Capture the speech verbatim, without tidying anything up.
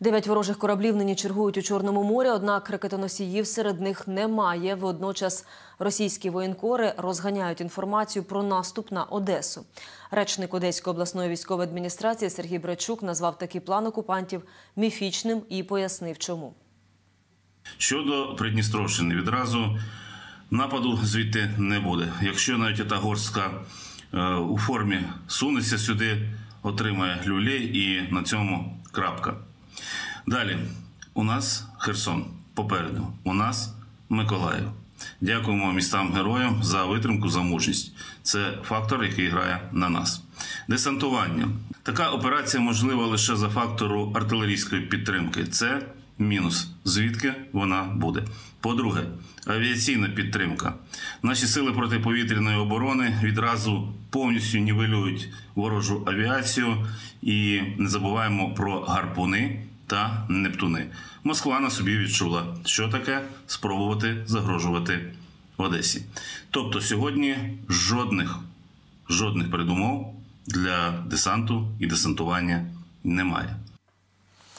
Дев'ять ворожих кораблів нині чергують у Чорному морі, однак ракетоносіїв серед них немає. Водночас російські воєнкори розганяють інформацію про наступ на Одесу. Речник Одеської обласної військової адміністрації Сергій Брачук назвав такий план окупантів міфічним і пояснив, чому. Щодо Придністровщини, відразу нападу звідти не буде. Якщо навіть та горстка е, у формі сунеться сюди, отримає люлей і на цьому крапка. Далі, у нас Херсон попереду, у нас Миколаїв. Дякуємо містам-героям за витримку, за мужність. Це фактор, який грає на нас. Десантування. Така операція можлива лише за фактору артилерійської підтримки. Це мінус. Звідки вона буде? По-друге, авіаційна підтримка. Наші сили протиповітряної оборони відразу повністю нівелюють ворожу авіацію. І не забуваємо про гарпуни та нептуни. Москва на собі відчула, що таке спробувати загрожувати Одесі. Тобто сьогодні жодних, жодних передумов для десанту і десантування немає.